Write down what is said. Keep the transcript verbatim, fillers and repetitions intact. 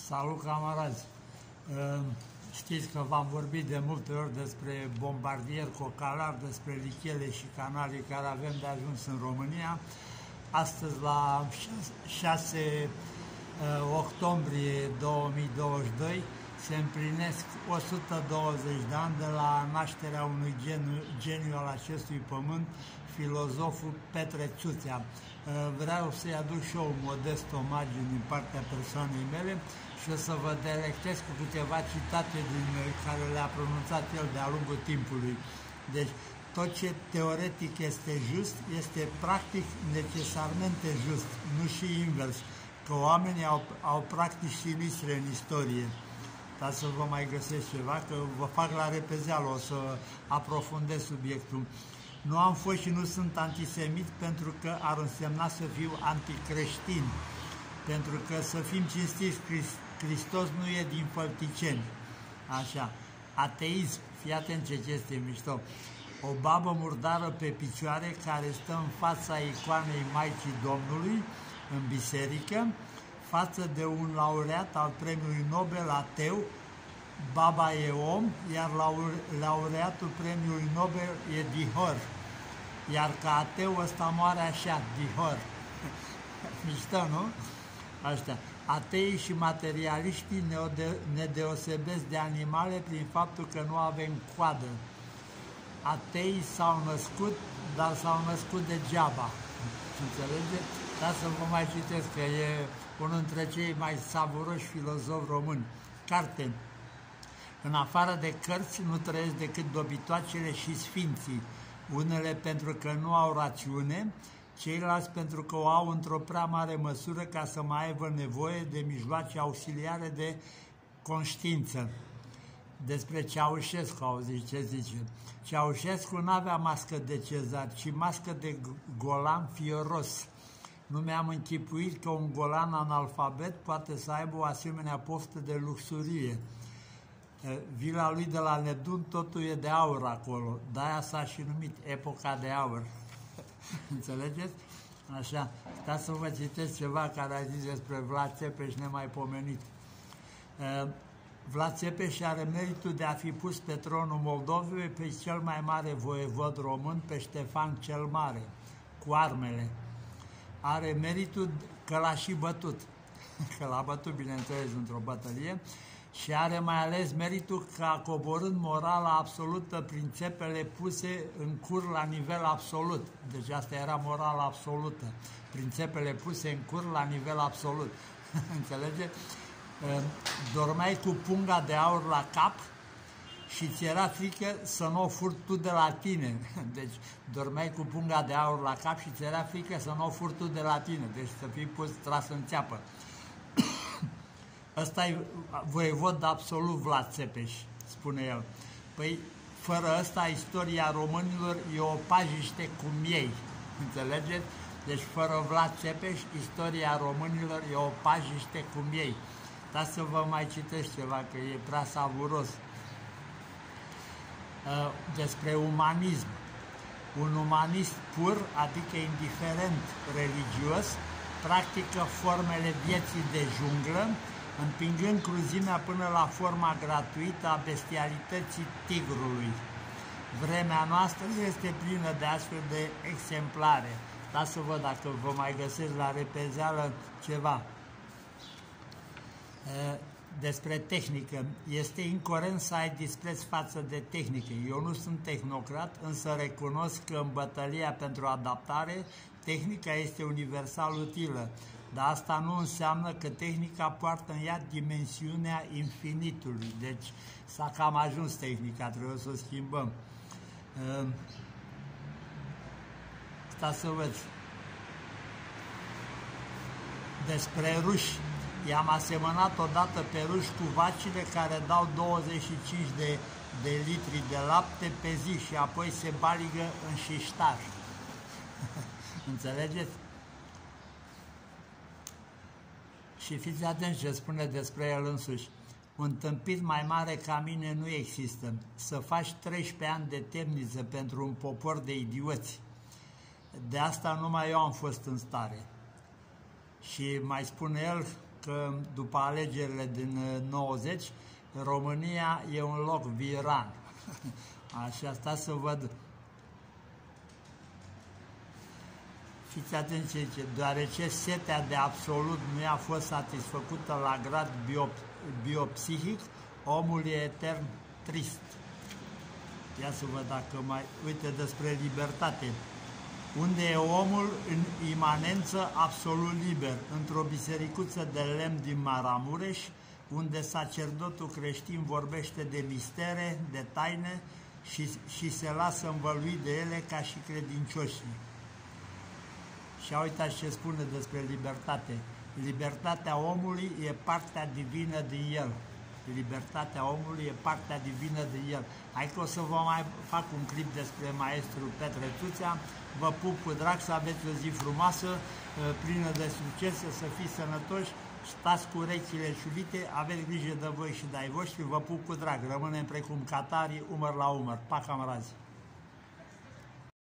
Salut, camarazi! Știți că v-am vorbit de multe ori despre bombardieri cocalari, despre lichele și canalii care avem de ajuns în România. Astăzi, la șase octombrie două mii douăzeci și doi, se împlinesc o sută douăzeci de ani de la nașterea unui geniu, geniu al acestui pământ, filozoful Petre Țuțea. Vreau să-i aduc și eu un modest omagiu din partea persoanei mele și o să vă delectez cu câteva citate din care le-a pronunțat el de-a lungul timpului. Deci, tot ce teoretic este just, este practic necesarmente just, nu și invers, că oamenii au, au practici sinistre în istorie. Dar să vă mai găsesc ceva, că vă fac la repezeală, o să aprofundez subiectul. Nu am fost și nu sunt antisemit pentru că ar însemna să fiu anticreștin. Pentru că, să fim cinstiți, Hristos nu e din fălticeni. Așa. Ateism, fii atent ce este mișto. O babă murdară pe picioare care stă în fața icoanei Maicii Domnului, în biserică, față de un laureat al premiului Nobel ateu. Baba e om, iar laureatul premiului Nobel e dihor. Iar ca ateu ăsta moare așa, dihor. Mișto, nu? Așa. Ateii și materialiștii ne deosebesc de animale prin faptul că nu avem coadă. Ateii s-au născut, dar s-au născut degeaba. Înțelegeți? Dar să vă mai citesc, că e unul dintre cei mai savuroși filozofi români. Carte. În afară de cărți nu trăiesc decât dobitoacele și sfinții, unele pentru că nu au rațiune, ceilalți pentru că o au într-o prea mare măsură ca să mai aibă nevoie de mijloace auxiliare de conștiință. Despre Ceaușescu, auziți ce zice? Ceaușescu nu avea mască de cezar, ci mască de golan fioros. Nu mi-am închipuit că un golan analfabet poate să aibă o asemenea poftă de luxurie. Vila lui de la Nedun, totul e de aur acolo, de-aia s-a și numit epoca de aur. Înțelegeți? Așa, stați să vă citesc ceva care a zis despre Vlad Țepeș nemaipomenit. Vlad Țepeș are meritul de a fi pus pe tronul Moldovei pe cel mai mare voievod român, pe Ștefan cel Mare, cu armele. Are meritul că l-a și bătut, că l-a bătut, bineînțeles, într-o bătălie, și are mai ales meritul că a coborând morala absolută prin țepele puse în cur la nivel absolut. Deci asta era morala absolută, prin țepele puse în cur la nivel absolut. Înțelege? Dormeai cu punga de aur la cap și ți era frică să nu o furi tu de la tine. Deci dormeai cu punga de aur la cap și ți era frică să nu o furi tu de la tine. Deci să fii pus tras în țeapă. Ăsta e voievod absolut Vlad Țepeș, spune el. Păi, fără ăsta, istoria românilor e o pajiște cu miei. Înțelegeți? Deci, fără Vlad Țepeș, istoria românilor e o pajiște cu miei. Dar să vă mai citesc ceva, că e prea savuros. Despre umanism. Un umanist pur, adică indiferent religios, practică formele vieții de junglă, împingând cruzimea până la forma gratuită a bestialității tigrului. Vremea noastră este plină de astfel de exemplare. Dar să văd dacă vă mai găsesc la repezeală ceva. Despre tehnică. Este incorent să ai dispreț față de tehnică. Eu nu sunt tehnocrat, însă recunosc că în bătălia pentru adaptare, tehnica este universal utilă. Dar asta nu înseamnă că tehnica poartă în ea dimensiunea infinitului. Deci s-a cam ajuns tehnica, trebuie să o schimbăm. Stați să văd. Despre ruși. I-am asemănat odată pe ruși cu vacile care dau douăzeci și cinci de, de litri de lapte pe zi și apoi se baligă în șiștar. Înțelegeți? Și fiți atenți ce spune despre el însuși. Un tâmpit mai mare ca mine nu există. Să faci treisprezece ani de temniță pentru un popor de idioți. De asta numai eu am fost în stare. Și mai spune el, că după alegerile din nouăzeci, România e un loc viran. Așa, sta să văd. Fiți atenți ce zice, deoarece setea de absolut nu i-a fost satisfăcută la grad bio, biopsihic, omul e etern trist. Ia să văd dacă mai... Uite, despre libertate. Unde e omul în imanență absolut liber? Într-o bisericuță de lemn din Maramureș, unde sacerdotul creștin vorbește de mistere, de taine și, și se lasă învăluit de ele ca și credincioșii. Și uitați ce spune despre libertate. Libertatea omului e partea divină din el. Libertatea omului e partea divină din el. Hai că o să vă mai fac un clip despre maestru Petre Tuțea. Vă pup cu drag, să aveți o zi frumoasă, plină de succese, să fiți sănătoși, stați cu urechile ciulite, aveți grijă de voi și de ai voștri, vă pup cu drag. Rămânem precum catarii, umăr la umăr. Pa, camarazi!